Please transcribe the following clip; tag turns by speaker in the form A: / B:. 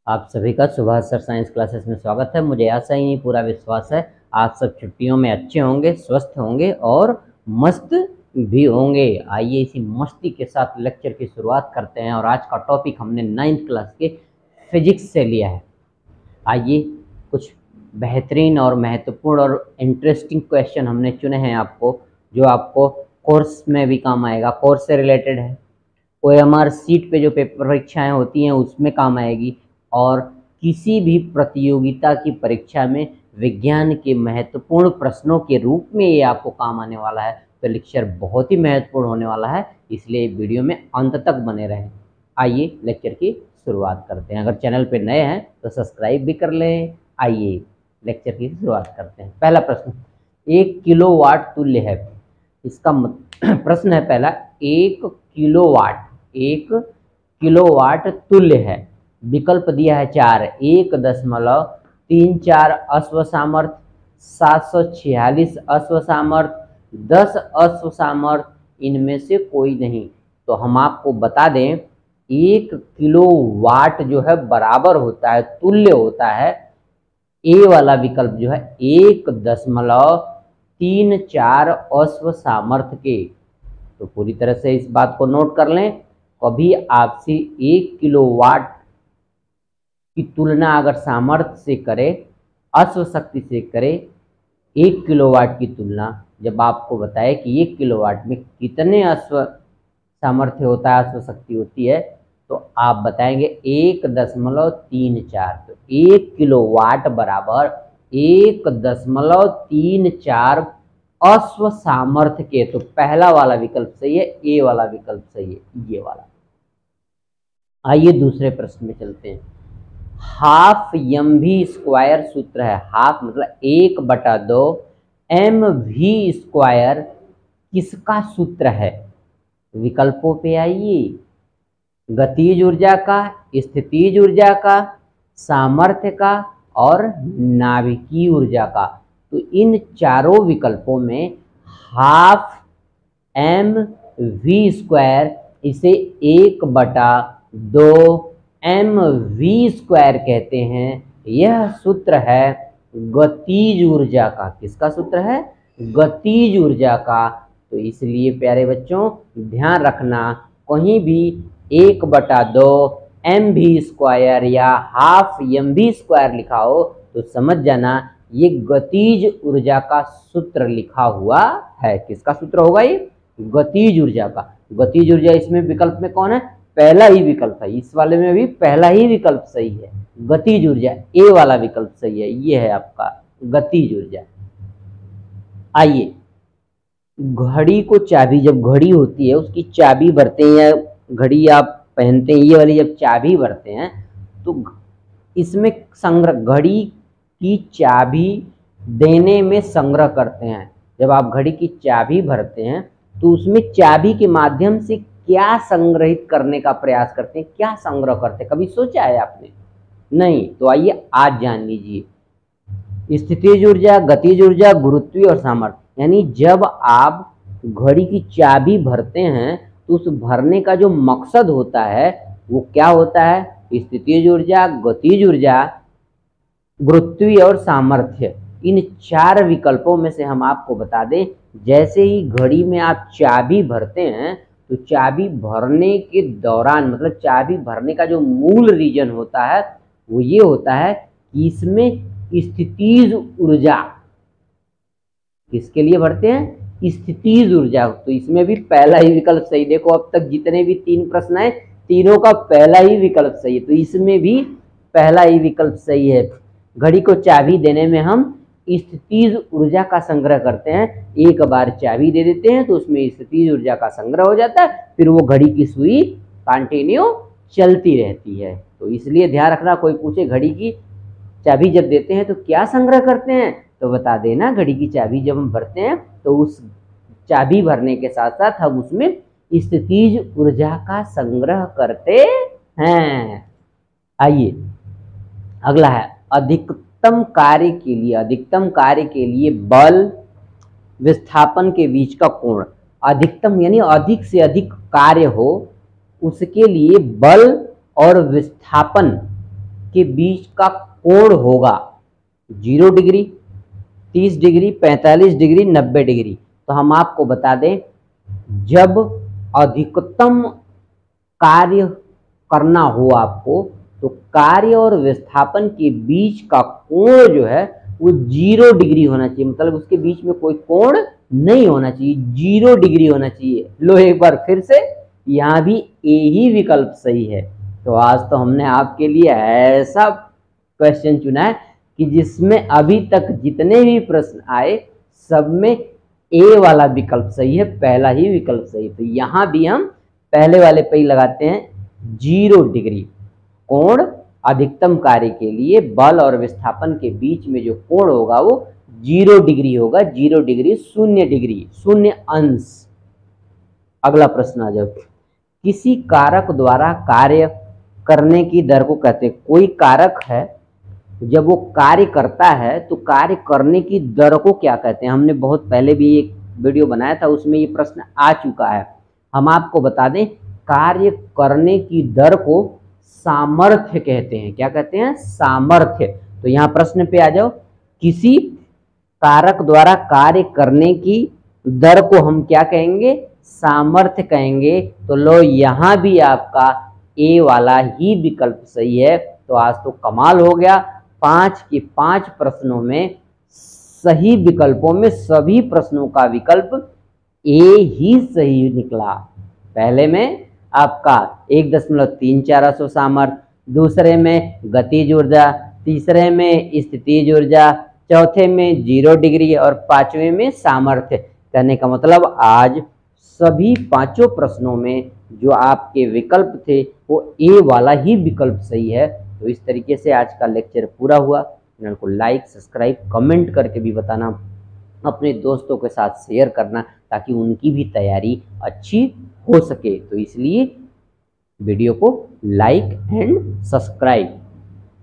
A: आप सभी का सुभाष सर साइंस क्लासेस में स्वागत है। मुझे आशा ही नहीं पूरा विश्वास है आप सब छुट्टियों में अच्छे होंगे, स्वस्थ होंगे और मस्त भी होंगे। आइए इसी मस्ती के साथ लेक्चर की शुरुआत करते हैं और आज का टॉपिक हमने 9th क्लास के फिजिक्स से लिया है। आइए कुछ बेहतरीन और महत्वपूर्ण और इंटरेस्टिंग क्वेश्चन हमने चुने हैं आपको, जो आपको कोर्स में भी काम आएगा, कोर्स से रिलेटेड है। OMR सीट पे जो पेपर परीक्षाएं होती हैं उसमें काम आएगी और किसी भी प्रतियोगिता की परीक्षा में विज्ञान के महत्वपूर्ण प्रश्नों के रूप में ये आपको काम आने वाला है। तो लेक्चर बहुत ही महत्वपूर्ण होने वाला है, इसलिए वीडियो में अंत तक बने रहें। आइए लेक्चर की शुरुआत करते हैं। अगर चैनल पे नए हैं तो सब्सक्राइब भी कर लें। आइए लेक्चर की शुरुआत करते हैं। पहला प्रश्न, 1 किलोवाट तुल्य है। इसका प्रश्न है पहला, 1 किलोवाट तुल्य है। विकल्प दिया है 4, 1.34 अश्व सामर्थ्य, 746 अश्व सामर्थ्य, 10 अश्व सामर्थ्य, इनमें से कोई नहीं। तो हम आपको बता दें 1 किलोवाट जो है बराबर होता है, तुल्य होता है, ए वाला विकल्प जो है 1.34 अश्व सामर्थ्य के। तो पूरी तरह से इस बात को नोट कर लें। कभी आपसे 1 किलोवाट की तुलना अगर सामर्थ्य से करे, अश्व शक्ति से करे, 1 किलोवाट की तुलना जब आपको बताए कि 1 किलोवाट में कितने अश्व सामर्थ्य होता है, अश्व शक्ति होती है, तो आप बताएंगे 1.34। तो 1 किलोवाट बराबर 1.34 अश्व सामर्थ्य के। तो पहला वाला विकल्प सही है, ए वाला विकल्प सही है, ये वाला। आइए दूसरे प्रश्न में चलते हैं। हाफ mv स्क्वायर सूत्र है। हाफ मतलब 1/2 mv स्क्वायर किसका सूत्र है? विकल्पों पे आइए। गतिज ऊर्जा का, स्थितिज ऊर्जा का, सामर्थ्य का और नाभिकीय ऊर्जा का। तो इन चारों विकल्पों में हाफ mv स्क्वायर, इसे 1/2 mv स्क्वायर कहते हैं। यह सूत्र है गतिज ऊर्जा का। किसका सूत्र है? गतिज ऊर्जा का। तो इसलिए प्यारे बच्चों ध्यान रखना, कहीं भी 1/2 mv स्क्वायर या हाफ mv स्क्वायर लिखा हो तो समझ जाना ये गतिज ऊर्जा का सूत्र लिखा हुआ है। किसका सूत्र होगा ये? गतिज ऊर्जा का। गतिज ऊर्जा इसमें विकल्प में कौन है? पहला ही विकल्प है। इस वाले में भी पहला ही विकल्प सही है, गतिज ऊर्जा, ए वाला विकल्प सही है। ये है आपका गतिज ऊर्जा। आइए, घड़ी को चाबी, जब घड़ी होती है उसकी चाबी भरते हैं या घड़ी आप पहनते हैं, ये वाली जब चाबी भरते हैं तो इसमें संग्रह, घड़ी की चाबी देने में संग्रह करते हैं। जब आप घड़ी की चाबी भरते हैं तो उसमें चाबी के माध्यम से क्या संग्रहित करने का प्रयास करते हैं, क्या संग्रह करते हैं? कभी सोचा है आपने? नहीं। तो आइए आज जान लीजिए। स्थितिज ऊर्जा, गतिज ऊर्जा, गुरुत्वीय और सामर्थ्य। यानी जब आप घड़ी की चाबी भरते हैं तो उस भरने का जो मकसद होता है वो क्या होता है? स्थितिज ऊर्जा, गतिज ऊर्जा, गुरुत्वीय और सामर्थ्य। इन 4 विकल्पों में से हम आपको बता दें, जैसे ही घड़ी में आप चाबी भरते हैं तो चाबी भरने के दौरान, मतलब चाबी भरने का जो मूल रीजन होता है वो ये होता है कि इसमें स्थितिज ऊर्जा, किसके लिए भरते हैं? स्थितिज ऊर्जा। तो इसमें भी पहला ही विकल्प सही। देखो अब तक जितने भी 3 प्रश्न है, तीनों का पहला ही विकल्प सही है। तो इसमें भी पहला ही विकल्प सही है। घड़ी को चाबी देने में हम स्थितिज ऊर्जा का संग्रह करते हैं। एक बार चाबी दे देते हैं तो उसमें स्थितिज ऊर्जा का संग्रह हो जाता है, फिर वो घड़ी की सुई कंटिन्यू चलती रहती है। तो इसलिए ध्यान रखना, कोई पूछे घड़ी की चाबी जब देते हैं तो क्या संग्रह करते हैं, तो बता देना घड़ी की चाबी जब हम भरते हैं तो उस चाबी भरने के साथ साथ हम उसमें स्थितिज ऊर्जा का संग्रह करते हैं। आइए अगला है, अधिकतम कार्य के लिए बल विस्थापन के बीच का कोण। अधिकतम यानी अधिक से अधिक कार्य हो, उसके लिए बल और विस्थापन के बीच का कोण होगा 0 डिग्री, 30 डिग्री, 45 डिग्री, 90 डिग्री। तो हम आपको बता दें, जब अधिकतम कार्य करना हो आपको, तो कार्य और विस्थापन के बीच का कोण जो है वो 0 डिग्री होना चाहिए, मतलब उसके बीच में कोई कोण नहीं होना चाहिए, 0 डिग्री होना चाहिए। लो एक बार फिर से, यहाँ भी ए ही विकल्प सही है। तो आज तो हमने आपके लिए ऐसा क्वेश्चन चुना है कि जिसमें अभी तक जितने भी प्रश्न आए सब में ए वाला विकल्प सही है, पहला ही विकल्प सही। तो यहाँ भी हम पहले वाले पे ही लगाते हैं 0 डिग्री। कोण अधिकतम कार्य के लिए बल और विस्थापन के बीच में जो कोण होगा वो 0 डिग्री होगा, 0 डिग्री, 0 डिग्री, 0 अंश। अगला प्रश्न आ जाओ। किसी कारक द्वारा कार्य करने की दर को कहते हैं, कोई कारक है जब वो कार्य करता है तो कार्य करने की दर को क्या कहते हैं। हमने बहुत पहले भी एक वीडियो बनाया था, उसमें ये प्रश्न आ चुका है। हम आपको बता दें, कार्य करने की दर को सामर्थ्य कहते हैं। क्या कहते हैं? सामर्थ्य। तो यहाँ प्रश्न पे आ जाओ, किसी कारक द्वारा कार्य करने की दर को हम क्या कहेंगे? सामर्थ्य कहेंगे। तो लो यहाँ भी आपका ए वाला ही विकल्प सही है। तो आज तो कमाल हो गया, 5 के 5 प्रश्नों में सही विकल्पों में सभी प्रश्नों का विकल्प ए ही सही निकला। पहले में आपका 1.34 सामर्थ्य, दूसरे में गतिज ऊर्जा, तीसरे में स्थितिज ऊर्जा, चौथे में 0 डिग्री और पांचवें में सामर्थ्य। कहने का मतलब आज सभी पांचों प्रश्नों में जो आपके विकल्प थे वो ए वाला ही विकल्प सही है। तो इस तरीके से आज का लेक्चर पूरा हुआ। चैनल को लाइक, सब्सक्राइब, कमेंट करके भी बताना, अपने दोस्तों के साथ शेयर करना ताकि उनकी भी तैयारी अच्छी हो सके। तो इसलिए वीडियो को लाइक एंड सब्सक्राइब।